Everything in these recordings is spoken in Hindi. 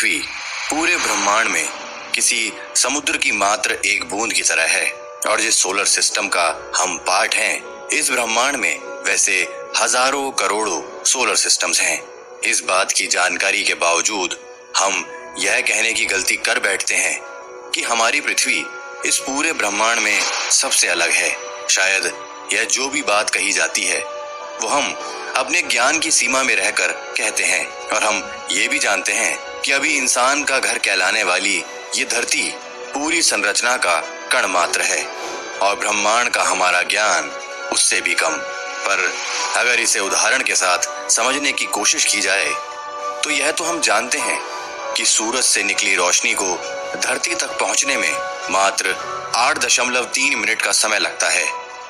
पृथ्वी पूरे ब्रह्मांड में किसी समुद्र की मात्र एक बूंद की तरह है, और जिस सोलर सिस्टम का हम पार्ट हैं, इस ब्रह्मांड में वैसे हजारों करोड़ों सोलर सिस्टम्स हैं। इस बात की जानकारी के बावजूद हम यह कहने की गलती कर बैठते हैं कि हमारी पृथ्वी इस पूरे ब्रह्मांड में सबसे अलग है। शायद यह जो भी बात कही जाती है वो हम अपने ज्ञान की सीमा में रहकर कहते हैं, और हम ये भी जानते हैं कि अभी इंसान का घर कहलाने वाली ये धरती पूरी संरचना का कण मात्र है, और ब्रह्मांड का हमारा ज्ञान उससे भी कम। पर अगर इसे उदाहरण के साथ समझने की कोशिश की जाए तो यह तो हम जानते हैं कि सूरज से निकली रोशनी को धरती तक पहुंचने में मात्र 8.3 मिनट का समय लगता है,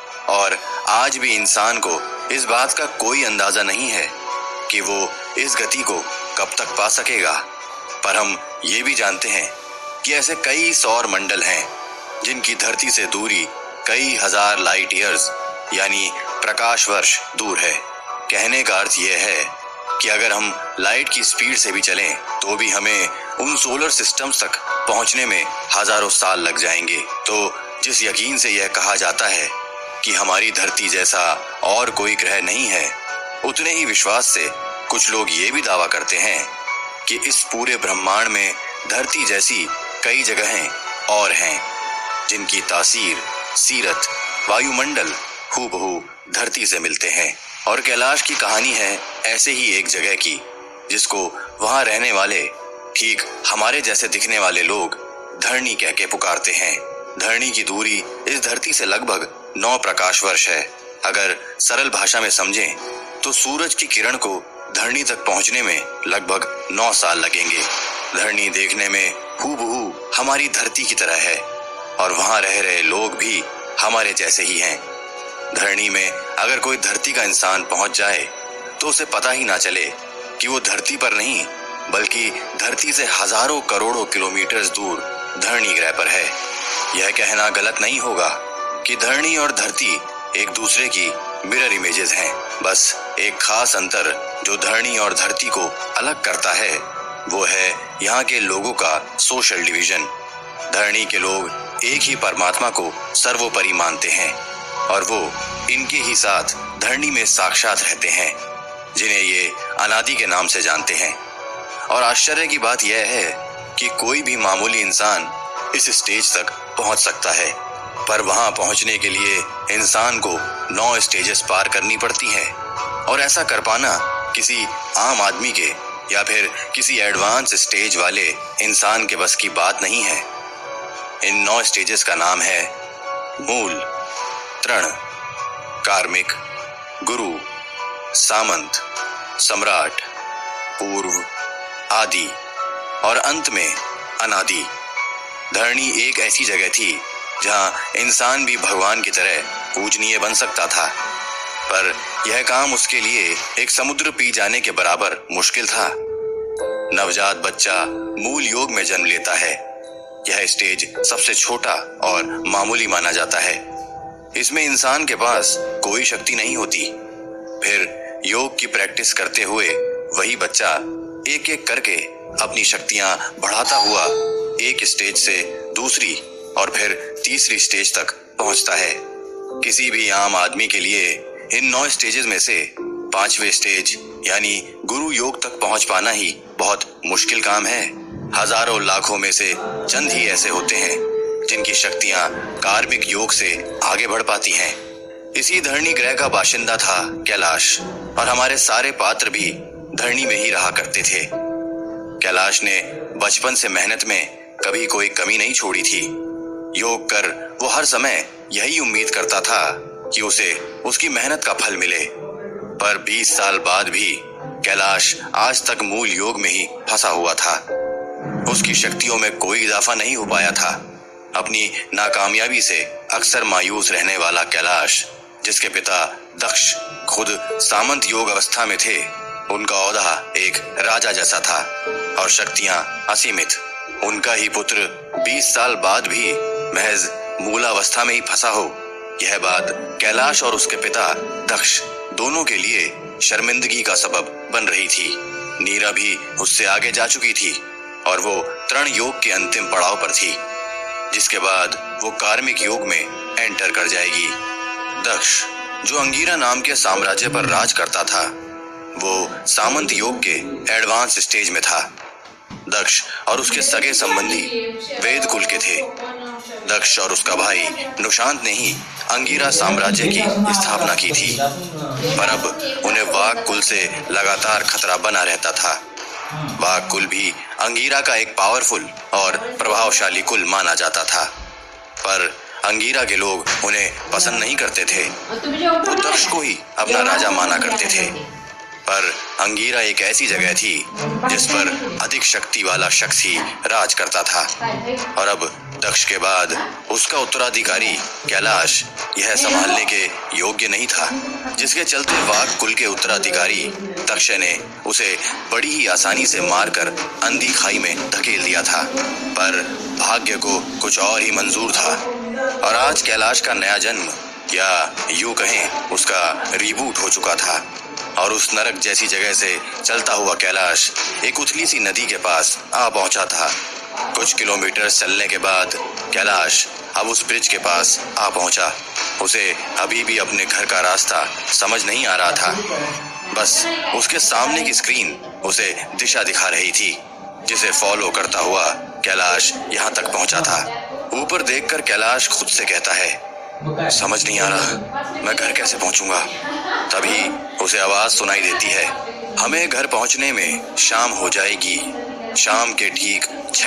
और आज भी इंसान को इस बात का कोई अंदाजा नहीं है कि वो इस गति को कब तक पा सकेगा। पर हम ये भी जानते हैं कि ऐसे कई सौर मंडल हैं जिनकी धरती से दूरी कई हजार लाइट ईयर्स यानी प्रकाश वर्ष दूर है। कहने का अर्थ यह है कि अगर हम लाइट की स्पीड से भी चलें तो भी हमें उन सोलर सिस्टम्स तक पहुंचने में हजारों साल लग जाएंगे। तो जिस यकीन से यह कहा जाता है कि हमारी धरती जैसा और कोई ग्रह नहीं है, उतने ही विश्वास से कुछ लोग ये भी दावा करते हैं कि इस पूरे ब्रह्मांड में धरती जैसी कई जगहें और हैं जिनकी तासीर, सीरत, वायुमंडल हूबहू धरती से मिलते हैं। और कैलाश की कहानी है ऐसे ही एक जगह की जिसको वहां रहने वाले ठीक हमारे जैसे दिखने वाले लोग धरणी कह के पुकारते हैं। धरणी की दूरी इस धरती से लगभग 9 प्रकाश वर्ष है। अगर सरल भाषा में समझें तो सूरज की किरण को धरणी तक पहुंचने में लगभग 9 साल लगेंगे। धरणी देखने में हूबहू हमारी धरती की तरह है, और वहां रह रहे लोग भी हमारे जैसे ही हैं। धरणी में अगर कोई धरती का इंसान पहुंच जाए तो उसे पता ही ना चले कि वो धरती पर नहीं बल्कि धरती से हजारों करोड़ों किलोमीटर दूर धरणी ग्रह पर है। यह कहना गलत नहीं होगा कि धरणी और धरती एक दूसरे की मिरर इमेजेस हैं। बस एक खास अंतर जो धरणी और धरती को अलग करता है वो है यहाँ के लोगों का सोशल डिवीजन। धरणी के लोग एक ही परमात्मा को सर्वोपरि मानते हैं, और वो इनके ही साथ धरणी में साक्षात रहते हैं, जिन्हें ये अनादि के नाम से जानते हैं। और आश्चर्य की बात यह है कि कोई भी मामूली इंसान इस स्टेज तक पहुंच सकता है, पर वहां पहुंचने के लिए इंसान को 9 स्टेजेस पार करनी पड़ती हैं, और ऐसा कर पाना किसी आम आदमी के या फिर किसी एडवांस स्टेज वाले इंसान के बस की बात नहीं है। इन 9 स्टेजेस का नाम है मूल, तृण, कार्मिक, गुरु, सामंत, सम्राट, पूर्व, आदि और अंत में अनादि। धरणी एक ऐसी जगह थी जहां इंसान भी भगवान की तरह पूजनीय बन सकता था, पर यह काम उसके लिए एक समुद्र पी जाने के बराबर मुश्किल था। नवजात बच्चा मूल योग में जन्म लेता है। यह स्टेज सबसे छोटा और मामूली माना जाता है। इसमें इंसान के पास कोई शक्ति नहीं होती। फिर योग की प्रैक्टिस करते हुए वही बच्चा एक एक करके अपनी शक्तियां बढ़ाता हुआ एक स्टेज से दूसरी और फिर तीसरी स्टेज तक पहुंचता है। किसी भी आम आदमी के लिए इन 9 स्टेजेस में से 5वें स्टेज यानी गुरु योग तक पहुंच पाना ही बहुत मुश्किल काम है। हजारों लाखों में से चंद ही ऐसे होते हैं जिनकी शक्तियां कार्मिक योग से आगे बढ़ पाती हैं। इसी धरणी ग्रह का बाशिंदा था कैलाश, और हमारे सारे पात्र भी धरणी में ही रहा करते थे। कैलाश ने बचपन से मेहनत में कभी कोई कमी नहीं छोड़ी थी। योग कर वो हर समय यही उम्मीद करता था कि उसे उसकी मेहनत का फल मिले। पर 20 साल बाद भी कैलाश आज तक मूल योग में ही फंसा हुआ था। उसकी शक्तियों में कोई इजाफा नहीं हो पाया था। अपनी नाकामयाबी से अक्सर मायूस रहने वाला कैलाश, जिसके पिता दक्ष खुद सामंत योग अवस्था में थे, उनका ओहदा एक राजा जैसा था और शक्तियां असीमित। उनका ही पुत्र 20 साल बाद भी महज मूलावस्था में ही फंसा हो, यह बात कैलाश और उसके पिता दक्ष दोनों के लिए शर्मिंदगी का सबब बन रही थी। नीरा भी उससे आगे जा चुकी थी और वो तृण योग के अंतिम पड़ाव पर थी, जिसके बाद वो कार्मिक योग में एंटर कर जाएगी। दक्ष, जो अंगीरा नाम के साम्राज्य पर राज करता था, वो सामंत योग के एडवांस स्टेज में था। दक्ष और उसके सगे संबंधी वेद कुल के थे। दक्ष और उसका भाई नुशांत ने ही अंगीरा साम्राज्य की स्थापना की थी, पर अब उन्हें वाघ कुल से लगातार खतरा बना रहता था। वाघ कुल भी अंगीरा का एक पावरफुल और प्रभावशाली कुल माना जाता था, पर अंगीरा के लोग उन्हें पसंद नहीं करते थे। वो दक्ष को ही अपना राजा माना करते थे, पर अंगीरा एक ऐसी जगह थी जिस पर अधिक शक्ति वाला शख्स ही राज करता था, और अब दक्ष के बाद उसका उत्तराधिकारी कैलाश यह संभालने के योग्य नहीं था, जिसके चलते वाघ कुल के उत्तराधिकारी दक्ष ने उसे बड़ी ही आसानी से मारकर अंधी खाई में धकेल दिया था। पर भाग्य को कुछ और ही मंजूर था, और आज कैलाश का नया जन्म, या यूं कहें उसका रिबूट हो चुका था, और उस नरक जैसी जगह से चलता हुआ कैलाश एक उथली सी नदी के पास आ पहुंचा था। कुछ किलोमीटर चलने के बाद कैलाश अब उस ब्रिज के पास आ पहुंचा। उसे अभी भी अपने घर का रास्ता समझ नहीं आ रहा था। बस उसके सामने की स्क्रीन उसे दिशा दिखा रही थी, जिसे फॉलो करता हुआ कैलाश यहाँ तक पहुंचा था। ऊपर देखकर कैलाश खुद से कहता है, समझ नहीं आ रहा मैं घर कैसे पहुंचूंगा। तभी उसे आवाज सुनाई देती है, हमें घर पहुंचने में शाम हो जाएगी। शाम के ठीक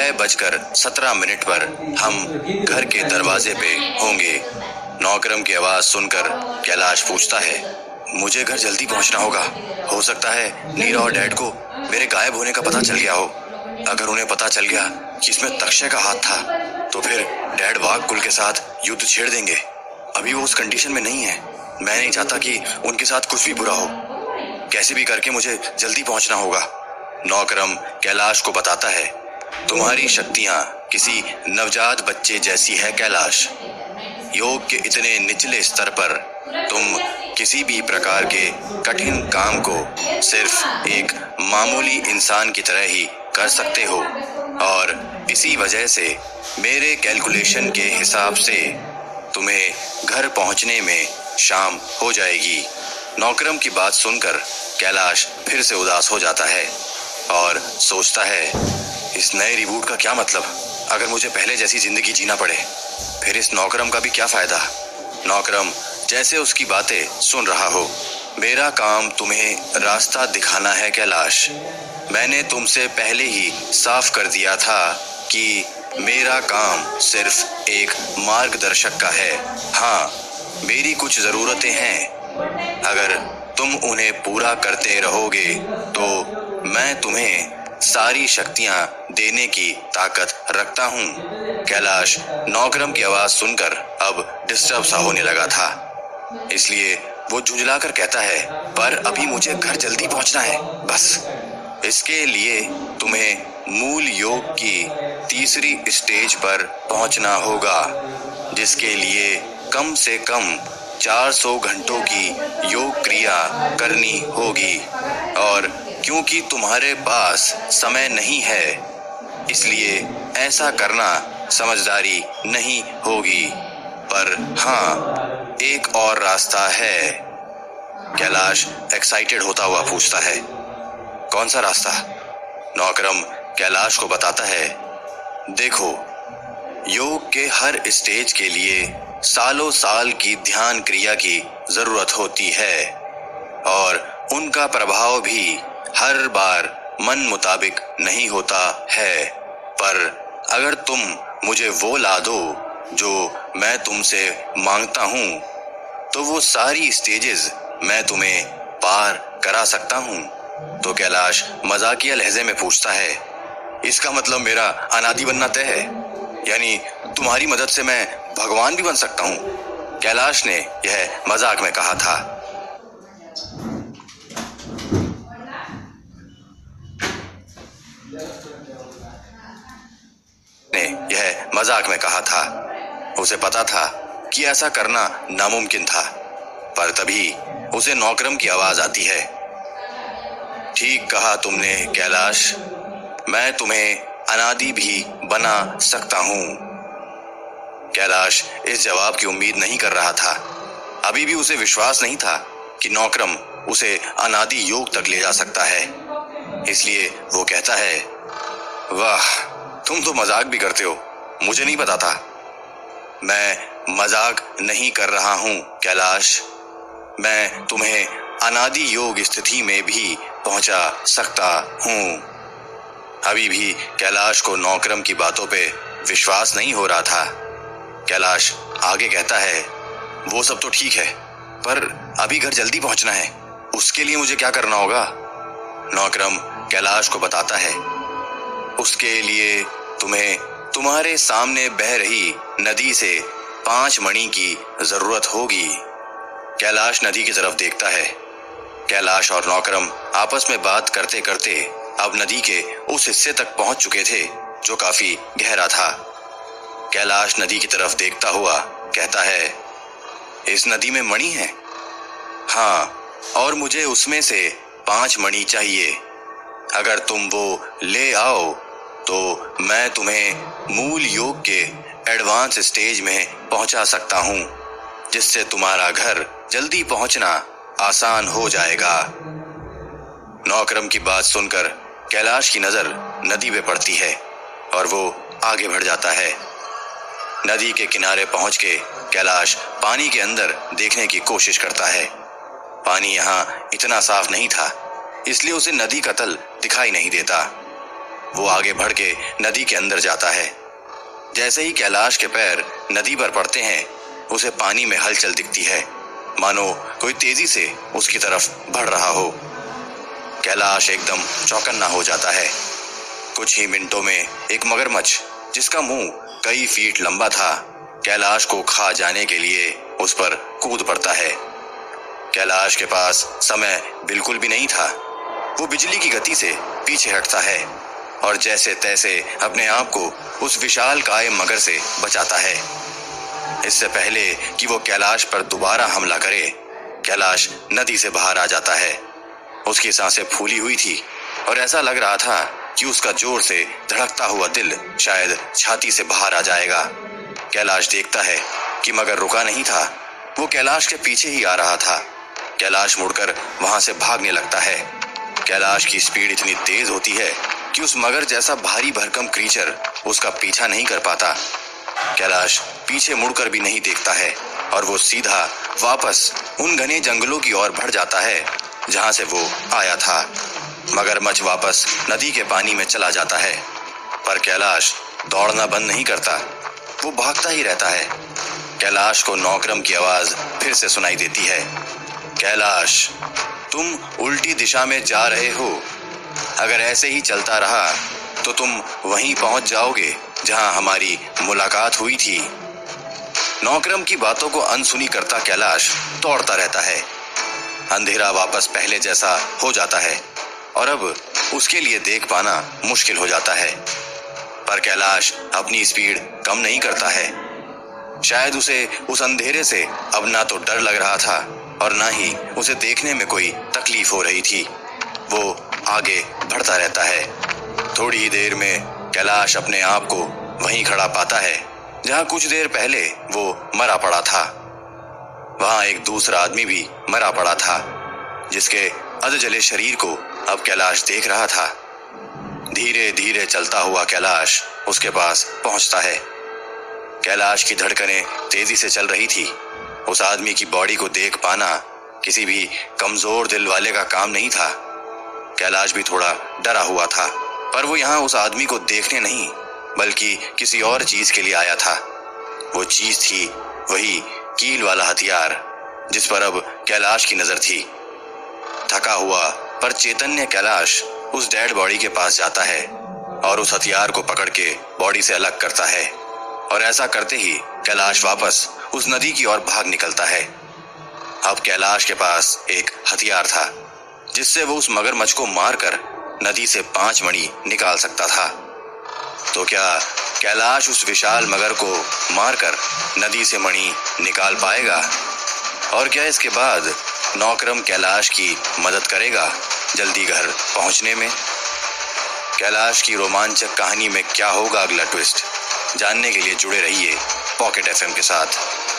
6:17 पर हम घर के दरवाजे पे होंगे। नौकरम की आवाज सुनकर कैलाश पूछता है, मुझे घर जल्दी पहुंचना होगा। हो सकता है नीरा और डैड को मेरे गायब होने का पता चल गया हो। अगर उन्हें पता चल गया कि इसमें तक्षय का हाथ था, तो फिर डैड वाघ कुल के साथ युद्ध छेड़ देंगे। अभी वो उस कंडीशन में नहीं है। मैं नहीं चाहता कि उनके साथ कुछ भी बुरा हो। कैसे भी करके मुझे जल्दी पहुंचना होगा। नौकरम कैलाश को बताता है, तुम्हारी शक्तियां किसी नवजात बच्चे जैसी है कैलाश। योग के इतने निचले स्तर पर तुम किसी भी प्रकार के कठिन काम को सिर्फ एक मामूली इंसान की तरह ही कर सकते हो, और इसी वजह से मेरे कैलकुलेशन के हिसाब से तुम्हें घर पहुंचने में शाम हो जाएगी। नौकरम की बात सुनकर कैलाश फिर से उदास हो जाता है और सोचता है, इस नए रिबूट का क्या मतलब। अगर मुझे पहले जैसी जिंदगी जीना पड़े, फिर इस नौकरम का भी क्या फायदा। नौकरम जैसे उसकी बातें सुन रहा हो, मेरा काम तुम्हें रास्ता दिखाना है कैलाश। मैंने तुमसे पहले ही साफ कर दिया था कि मेरा काम सिर्फ एक मार्गदर्शक का है। हाँ, मेरी कुछ जरूरतें हैं। अगर तुम उन्हें पूरा करते रहोगे तो मैं तुम्हें सारी शक्तियां देने की ताकत रखता हूँ। कैलाश नौकरम की आवाज सुनकर अब डिस्टर्ब सा होने लगा था, इसलिए वो झुंझलाकर कहता है, पर अभी मुझे घर जल्दी पहुंचना है बस। इसके लिए तुम्हें मूल योग की तीसरी स्टेज पर पहुंचना होगा, जिसके लिए कम से कम 400 घंटों की योग क्रिया करनी होगी। और क्योंकि तुम्हारे पास समय नहीं है, इसलिए ऐसा करना समझदारी नहीं होगी। पर हाँ, एक और रास्ता है। कैलाश एक्साइटेड होता हुआ पूछता है, कौन सा रास्ता। नौकरम कैलाश को बताता है, देखो, योग के हर स्टेज के लिए सालों साल की ध्यान क्रिया की जरूरत होती है, और उनका प्रभाव भी हर बार मन मुताबिक नहीं होता है। पर अगर तुम मुझे वो ला दो जो मैं तुमसे मांगता हूँ, तो वो सारी स्टेजेस मैं तुम्हें पार करा सकता हूँ। तो कैलाश मजाकिया लहजे में पूछता है, इसका मतलब मेरा अनादि बनना तय है, यानी तुम्हारी मदद से मैं भगवान भी बन सकता हूँ। कैलाश ने यह मजाक में कहा था। उसे पता था कि ऐसा करना नामुमकिन था, पर तभी उसे नौकरम की आवाज आती है, ठीक कहा तुमने कैलाश, मैं तुम्हें अनादि भी बना सकता हूं। कैलाश इस जवाब की उम्मीद नहीं कर रहा था। अभी भी उसे विश्वास नहीं था कि नौक्रम उसे अनादि योग तक ले जा सकता है। इसलिए वो कहता है, वाह, तुम तो मजाक भी करते हो, मुझे नहीं पता था। मैं मजाक नहीं कर रहा हूं कैलाश, मैं तुम्हें अनादि योग स्थिति में भी पहुंचा सकता हूं। अभी भी कैलाश को नौक्रम की बातों पे विश्वास नहीं हो रहा था। कैलाश आगे कहता है, वो सब तो ठीक है, पर अभी घर जल्दी पहुंचना है, उसके लिए मुझे क्या करना होगा? नौक्रम कैलाश को बताता है, उसके लिए तुम्हें तुम्हारे सामने बह रही नदी से 5 मणि की जरूरत होगी। कैलाश नदी की तरफ देखता है। कैलाश और नौक्रम आपस में बात करते करते अब नदी के उस हिस्से तक पहुंच चुके थे जो काफी गहरा था। कैलाश नदी की तरफ देखता हुआ कहता है, इस नदी में मणि है? हाँ, और मुझे उसमें से 5 मणि चाहिए। अगर तुम वो ले आओ तो मैं तुम्हें मूल योग के एडवांस स्टेज में पहुंचा सकता हूं, जिससे तुम्हारा घर जल्दी पहुंचना आसान हो जाएगा। नौक्रम की बात सुनकर कैलाश की नजर नदी पे पड़ती है और वो आगे बढ़ जाता है। नदी के किनारे पहुंच के कैलाश पानी के अंदर देखने की कोशिश करता है। पानी यहाँ इतना साफ नहीं था, इसलिए उसे नदी का तल दिखाई नहीं देता। वो आगे बढ़ के नदी के अंदर जाता है। जैसे ही कैलाश के पैर नदी पर पड़ते हैं, उसे पानी में हलचल दिखती है, मानो कोई तेजी से उसकी तरफ बढ़ रहा हो। कैलाश एकदम चौकन्ना हो जाता है। कुछ ही मिनटों में एक मगरमच्छ, जिसका मुंह कई फीट लंबा था, कैलाश को खा जाने के लिए उस पर कूद पड़ता है। कैलाश के पास समय बिल्कुल भी नहीं था। वो बिजली की गति से पीछे हटता है और जैसे तैसे अपने आप को उस विशालकाय मगर से बचाता है। इससे पहले कि वो कैलाश पर दोबारा हमला करे, कैलाश नदी से बाहर आ जाता है। उसकी सांसें फूली हुई थी और ऐसा लग रहा था कि उसका जोर से धड़कता हुआ दिल शायद छाती से बाहर आ जाएगा। कैलाश देखता है कि मगर रुका नहीं था, वो कैलाश के पीछे ही आ रहा था। कैलाश मुड़कर वहां से भागने लगता है। कैलाश की स्पीड इतनी तेज होती है कि उस मगर जैसा भारी भरकम क्रीचर उसका पीछा नहीं कर पाता। कैलाश पीछे मुड़कर भी नहीं देखता है और वो सीधा वापस उन घने जंगलों की ओर बढ़ जाता है जहां से वो आया था। मगरमच्छ वापस नदी के पानी में चला जाता है, पर कैलाश दौड़ना बंद नहीं करता, वो भागता ही रहता है। कैलाश को नौक्रम की आवाज फिर से सुनाई देती है, कैलाश, तुम उल्टी दिशा में जा रहे हो। अगर ऐसे ही चलता रहा तो तुम वहीं पहुंच जाओगे जहां हमारी मुलाकात हुई थी। नौक्रम की बातों को अनसुनी करता कैलाश दौड़ता रहता है। अंधेरा वापस पहले जैसा हो जाता है और अब उसके लिए देख पाना मुश्किल हो जाता है, पर कैलाश अपनी स्पीड कम नहीं करता है। शायद उसे उस अंधेरे से अब ना तो डर लग रहा था और ना ही उसे देखने में कोई तकलीफ हो रही थी। वो आगे बढ़ता रहता है। थोड़ी ही देर में कैलाश अपने आप को वहीं खड़ा पाता है जहां कुछ देर पहले वो मरा पड़ा था। वहां एक दूसरा आदमी भी मरा पड़ा था, जिसके अधजले शरीर को अब कैलाश देख रहा था। धीरे धीरे चलता हुआ कैलाश उसके पास पहुंचता है। कैलाश की धड़कनें तेजी से चल रही थी। उस आदमी की बॉडी को देख पाना किसी भी कमजोर दिल वाले का काम नहीं था। कैलाश भी थोड़ा डरा हुआ था, पर वो यहाँ उस आदमी को देखने नहीं बल्कि किसी और चीज के लिए आया था। वो चीज थी वही कील वाला हथियार जिस पर अब कैलाश की नजर थी। थका हुआ पर चैतन्य कैलाश उस डेड बॉडी के पास जाता है और उस हथियार को पकड़ के बॉडी से अलग करता है, और ऐसा करते ही कैलाश वापस उस नदी की ओर भाग निकलता है। अब कैलाश के पास एक हथियार था जिससे वो उस मगरमच्छ को मारकर नदी से 5 मणि निकाल सकता था। तो क्या कैलाश उस विशाल मगर को मारकर नदी से मणि निकाल पाएगा? और क्या इसके बाद नौक्रम कैलाश की मदद करेगा जल्दी घर पहुंचने में? कैलाश की रोमांचक कहानी में क्या होगा अगला ट्विस्ट, जानने के लिए जुड़े रहिए पॉकेट एफएम के साथ।